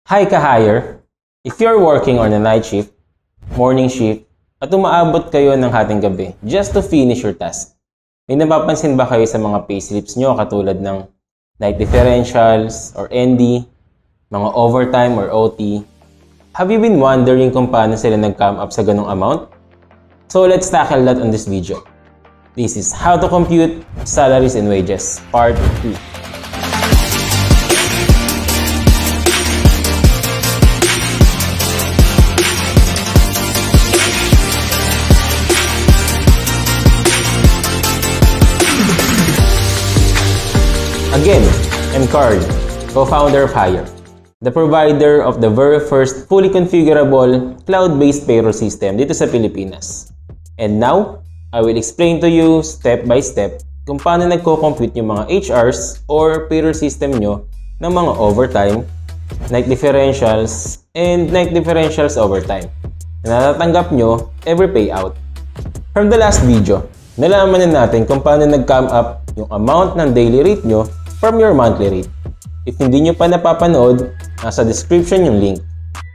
Hi Ka-HieR! If you're working on a night shift, morning shift, at umaabot kayo ng hating gabi just to finish your task, may napapansin ba kayo sa mga payslips nyo katulad ng night differentials or ND, mga overtime or OT? Have you been wondering kung paano sila nag-come up sa ganong amount? So let's tackle that on this video. This is how to compute salaries and wages, part 2. Again, I'm Ka-HieR, co-founder of Ka-HieR, the provider of the very first fully configurable cloud-based payroll system dito sa Pilipinas. And now, I will explain to you step by step kung paano nagko-compute yung mga HRs or payroll system nyo ng mga overtime, night differentials, and night differentials overtime na natatanggap nyo every payout. From the last video, nalaman na natin kung paano nag-come up yung amount ng daily rate nyo from your monthly rate. If hindi nyo pa napapanood, nasa description yung link.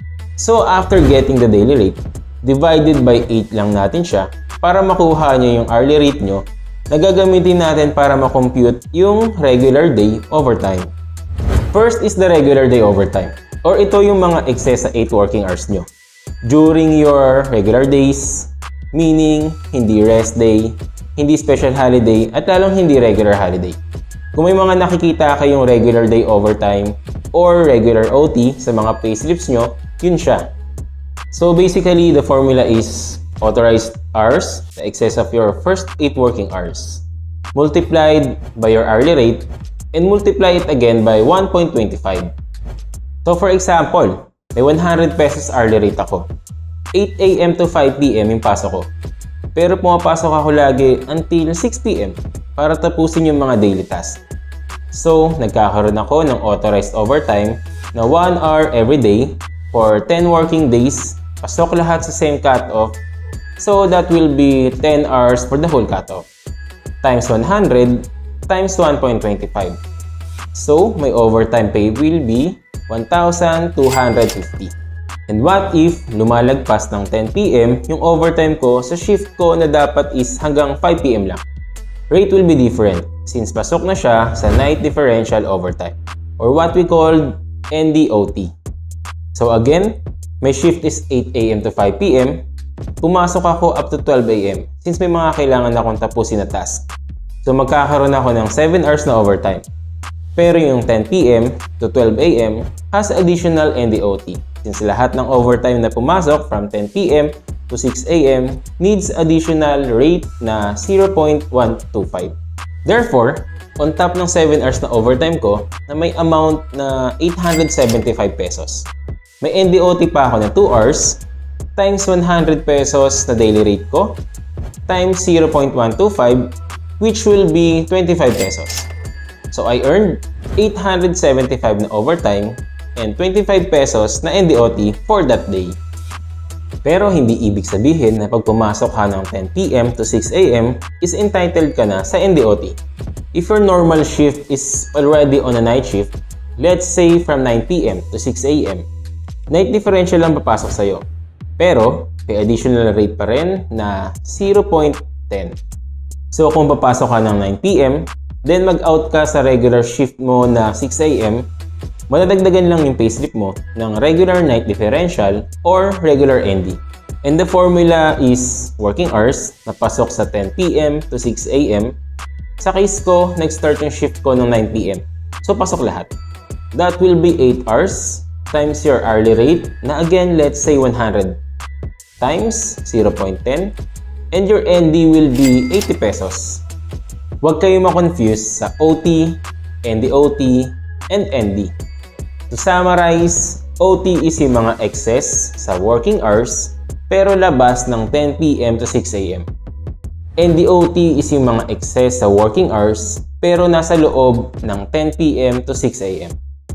So after getting the daily rate, divided by 8 lang natin siya para makuha nyo yung hourly rate nyo na gagamitin natin para makompute yung regular day overtime. First is the regular day overtime, or ito yung mga excess sa 8 working hours nyo during your regular days, meaning hindi rest day, hindi special holiday, at lalong hindi regular holiday. Kung may mga nakikita kayong regular day overtime or regular OT sa mga payslips nyo, yun siya. So basically, the formula is authorized hours, the excess of your first 8 working hours, multiplied by your hourly rate, and multiply it again by 1.25. So for example, may 100 pesos hourly rate ako. 8 AM to 5 PM yung pasok ko. Pero pumapasok ako lagi until 6 PM para tapusin yung mga daily tasks. So, nagkakaroon ako ng authorized overtime na 1 hour every day for 10 working days. Pasok lahat sa same cutoff. So, that will be 10 hours for the whole cutoff. Times 100 times 1.25. So, my overtime pay will be 1,250. And what if lumalagpas ng 10 PM yung overtime ko sa shift ko na dapat is hanggang 5 PM lang? Rate will be different since pasok na siya sa night differential overtime or what we call NDOT. So again, my shift is 8 AM to 5 PM. Pumasok ako up to 12 AM since may mga kailangan akong tapusin na task. So magkakaroon ako ng 7 hours na overtime. Pero yung 10 PM to 12 AM has additional NDOT since lahat ng overtime na pumasok from 10 PM to 6 AM needs additional rate na 0.125. Therefore, on top ng 7 hours na overtime ko na may amount na 875 pesos, may NDOT pa ako na 2 hours times 100 pesos na daily rate ko times 0.125 which will be 25 pesos. So I earned 875 na overtime and 25 pesos na NDOT for that day. Pero hindi ibig sabihin na pag pumasok ka ng 10 PM to 6 AM is entitled ka na sa NDOT. If your normal shift is already on a night shift, let's say from 9 PM to 6 AM, night differential lang papasok sa'yo. Pero may additional rate pa rin na 0.10. So kung papasok ka ng 9 PM, then mag-out ka sa regular shift mo na 6 AM, madadagdagan lang yung payslip mo ng regular night differential or regular ND. And the formula is working hours na pasok sa 10 PM to 6 AM. Sa case ko, nag-start yung shift ko ng 9 PM. So pasok lahat. That will be 8 hours times your hourly rate na again, let's say 100 times 0.10 and your ND will be 80 pesos. Huwag kayo ma-confuse sa OT, NDOT, and ND. To summarize, OT is yung mga excess sa working hours pero labas ng 10 PM to 6 AM. NDOT is yung mga excess sa working hours pero nasa loob ng 10 PM to 6 AM.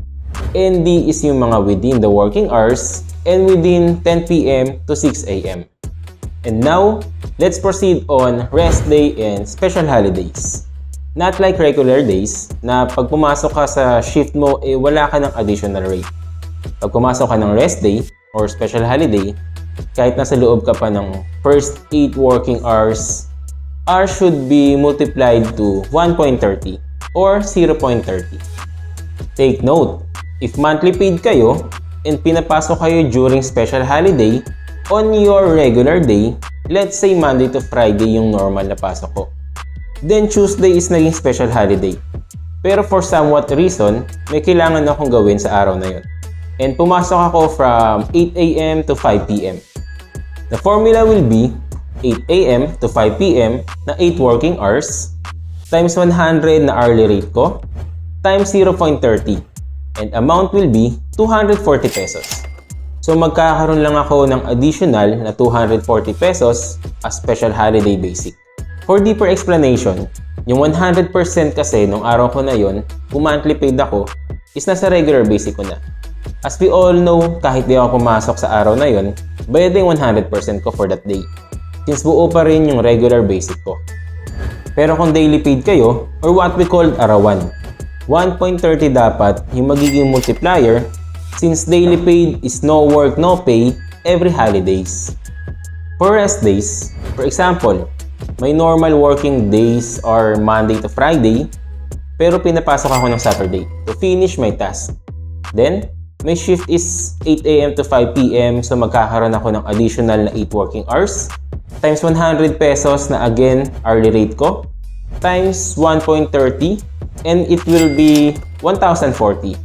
ND is yung mga within the working hours and within 10 PM to 6 AM. And now, let's proceed on rest day and special holidays. Not like regular days na pag pumasok ka sa shift mo, wala ka ng additional rate. Pag pumasok ka ng rest day or special holiday, kahit nasa loob ka pa ng first 8 working hours, R should be multiplied to 1.30 or 0.30. Take note, if monthly paid kayo and pinapasok kayo during special holiday on your regular day, let's say Monday to Friday yung normal na pasok ko, then Tuesday is naging special holiday. Pero for somewhat reason, may kailangan akong gawin sa araw na yun. And pumasok ako from 8 a.m. to 5 p.m. The formula will be 8 a.m. to 5 p.m. na 8 working hours times 100 na hourly rate ko times 0.30, and amount will be 240 pesos. So magkakaroon lang ako ng additional na 240 pesos as special holiday basic. For deeper explanation, yung 100% kasi nung araw ko na yon, kung monthly paid ako, is nasa regular basic ko na. As we all know, kahit di ako pumasok sa araw na yon, bayad yung 100% ko for that day, since buo pa rin yung regular basic ko. Pero kung daily paid kayo, or what we call arawan, 1.30 dapat yung magiging multiplier, since daily paid is no work, no pay every holidays. For rest days, for example, may normal working days are Monday to Friday, pero pinapasok ako ng Saturday to finish my task. Then, my shift is 8 a.m. to 5 p.m. so magkakaroon ako ng additional na 8 working hours times 100 pesos na again hourly rate ko times 1.30, and it will be 1,040.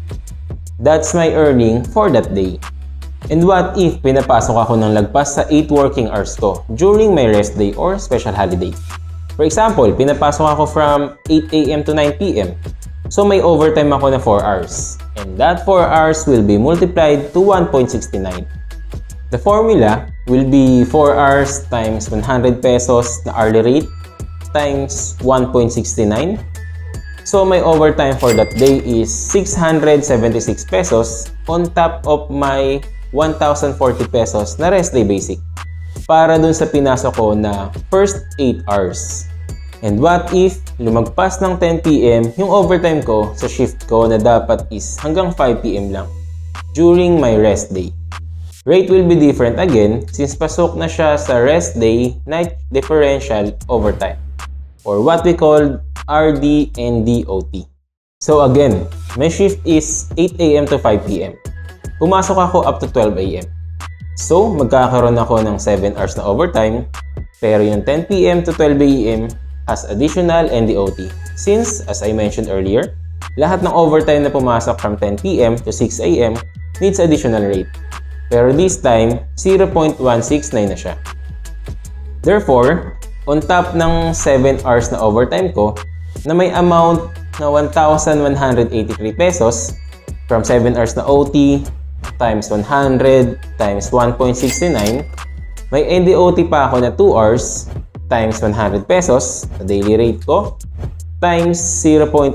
That's my earning for that day. And what if pinapasok ako ng lagpas sa 8 working hours ko during my rest day or special holiday? For example, pinapasok ako from 8 a.m. to 9 p.m. So may overtime ako na 4 hours. And that 4 hours will be multiplied to 1.69. The formula will be 4 hours times 100 pesos na hourly rate times 1.69. So my overtime for that day is 676 pesos on top of my 1,040 pesos na rest day basic para dun sa pinasok ko na first 8 hours. And what if lumagpas ng 10 p.m. yung overtime ko sa shift ko na dapat is hanggang 5 p.m. lang during my rest day? Rate will be different again since pasok na siya sa rest day night differential overtime, or what we call RD NDOT. So again, my shift is 8 a.m. to 5 p.m. Pumasok ako up to 12 a.m. So magkakaroon ako ng 7 hours na overtime, pero yung 10 p.m. to 12 a.m. has additional NDOT. Since, as I mentioned earlier, lahat ng overtime na pumasok from 10 p.m. to 6 a.m. needs additional rate. Pero this time, 0.169 na siya. Therefore, on top ng 7 hours na overtime ko, na may amount na 1,183 pesos from 7 hours na OT times 100 times 1.69, may NDOT pa ako na 2 hours times 100 pesos sa daily rate ko times 0.169,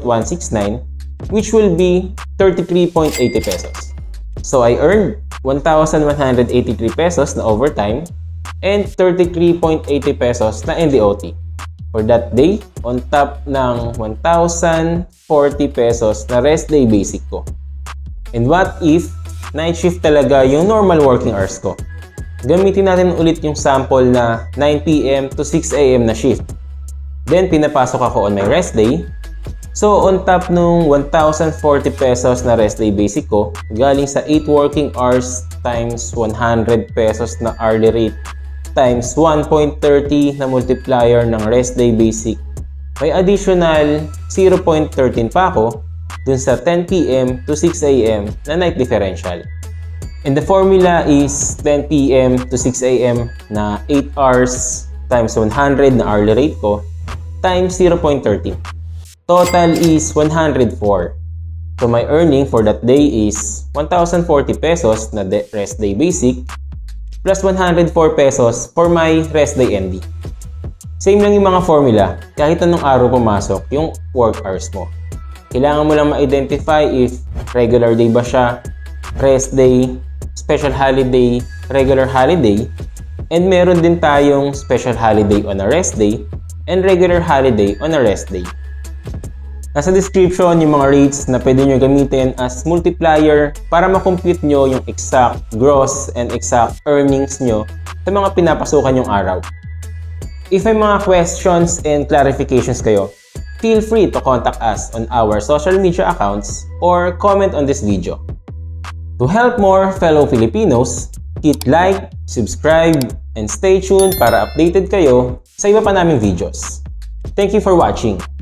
which will be 33.80 pesos. So I earned 1,183 pesos na overtime and 33.80 pesos na NDOT for that day on top ng 1,040 pesos na rest day basic ko. And what if night shift talaga yung normal working hours ko? Gamitin natin ulit yung sample na 9 p.m. to 6 a.m. na shift. Then pinapasok ako on my rest day. So on top nung 1,040 pesos na rest day basic ko, galing sa 8 working hours times 100 pesos na hourly rate times 1.30 na multiplier ng rest day basic, may additional 0.13 pa ako dun sa 10 p.m. to 6 a.m. na night differential. And the formula is 10 p.m. to 6 a.m. na 8 hours times 100 na hourly rate ko times 0.13. Total is 104. So my earning for that day is 1,040 pesos na rest day basic plus 104 pesos for my rest day ND. Same lang yung mga formula, kahit anong araw pumasok yung work hours mo. Kailangan mo lang ma-identify if regular day ba siya, rest day, special holiday, regular holiday, and meron din tayong special holiday on a rest day and regular holiday on a rest day. Nasa description yung mga rates na pwede nyo gamitin as multiplier para makompute nyo yung exact gross and exact earnings nyo sa mga pinapasukan yung araw. If may mga questions and clarifications kayo, feel free to contact us on our social media accounts or comment on this video. To help more fellow Filipinos, hit like, subscribe, and stay tuned para updated kayo sa iba pa naming videos. Thank you for watching!